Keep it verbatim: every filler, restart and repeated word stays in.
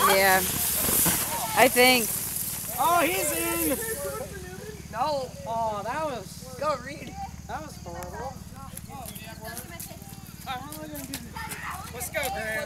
Yeah. I think. Oh, he's in. No. Oh, that was. Go Reed. That was horrible. Let's go, Graham.